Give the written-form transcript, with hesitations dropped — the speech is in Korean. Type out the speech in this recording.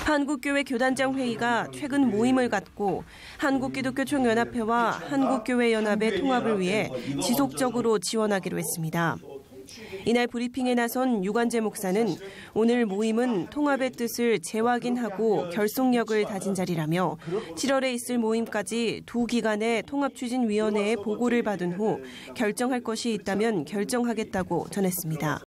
한국교회 교단장 회의가 최근 모임을 갖고 한국기독교총연합회와 한국교회연합의 통합을 위해 지속적으로 지원하기로 했습니다. 이날 브리핑에 나선 유관재 목사는 오늘 모임은 통합의 뜻을 재확인하고 결속력을 다진 자리라며 7월에 있을 모임까지 두 기관의 통합추진위원회의 보고를 받은 후 결정할 것이 있다면 결정하겠다고 전했습니다.